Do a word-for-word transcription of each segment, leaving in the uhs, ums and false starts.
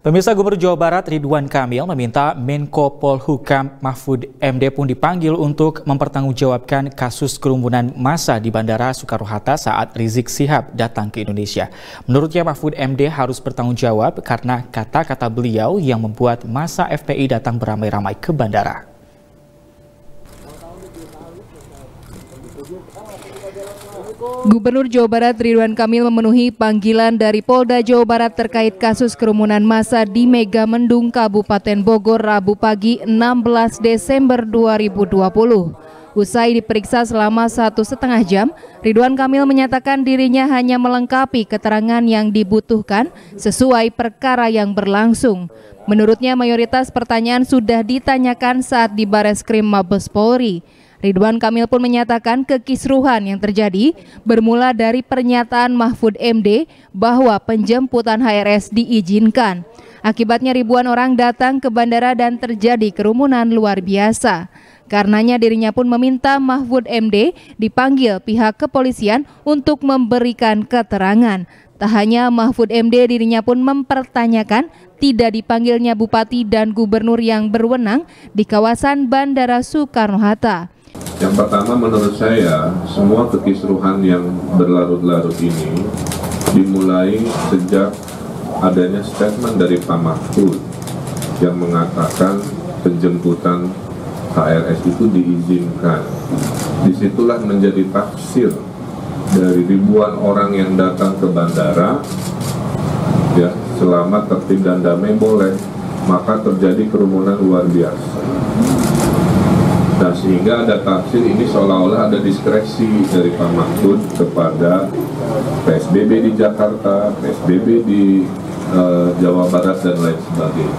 Pemirsa, Gubernur Jawa Barat Ridwan Kamil meminta Menko Polhukam Mahfud M D pun dipanggil untuk mempertanggungjawabkan kasus kerumunan massa di Bandara Soekarno-Hatta saat Rizik Syihab datang ke Indonesia. Menurutnya Mahfud M D harus bertanggung jawab karena kata-kata beliau yang membuat massa F P I datang beramai-ramai ke bandara. Gubernur Jawa Barat Ridwan Kamil memenuhi panggilan dari Polda Jawa Barat terkait kasus kerumunan massa di Megamendung, Kabupaten Bogor, Rabu pagi enam belas Desember dua ribu dua puluh. Usai diperiksa selama satu setengah jam, Ridwan Kamil menyatakan dirinya hanya melengkapi keterangan yang dibutuhkan sesuai perkara yang berlangsung. Menurutnya mayoritas pertanyaan sudah ditanyakan saat di Bareskrim Mabes Polri. Ridwan Kamil pun menyatakan kekisruhan yang terjadi bermula dari pernyataan Mahfud M D bahwa penjemputan H R S diizinkan. Akibatnya ribuan orang datang ke bandara dan terjadi kerumunan luar biasa. Karenanya dirinya pun meminta Mahfud M D dipanggil pihak kepolisian untuk memberikan keterangan. Tak hanya Mahfud M D, dirinya pun mempertanyakan tidak dipanggilnya bupati dan gubernur yang berwenang di kawasan Bandara Soekarno-Hatta. Yang pertama, menurut saya semua kekisruhan yang berlarut-larut ini dimulai sejak adanya statement dari Pak Mahfud yang mengatakan penjemputan H R S itu diizinkan. Disitulah menjadi tafsir dari ribuan orang yang datang ke bandara, ya, selama tertib dan damai boleh, maka terjadi kerumunan luar biasa. Nah, sehingga ada tafsir ini seolah-olah ada diskresi dari Pak Mahfud kepada P S B B di Jakarta, P S B B di uh, Jawa Barat dan lain sebagainya.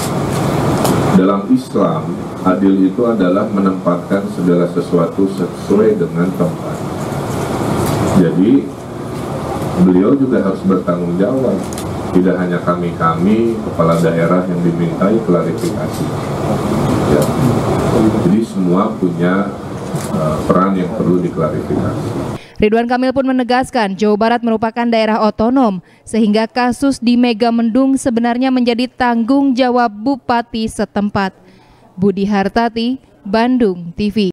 Dalam Islam, adil itu adalah menempatkan segala sesuatu sesuai dengan tempat. Jadi, beliau juga harus bertanggung jawab. Tidak hanya kami-kami, kepala daerah yang dimintai klarifikasi. Ya. Jadi semua punya uh, peran yang perlu diklarifikasi. Ridwan Kamil pun menegaskan Jawa Barat merupakan daerah otonom, sehingga kasus di Megamendung sebenarnya menjadi tanggung jawab bupati setempat. Budi Hartati, Bandung T V.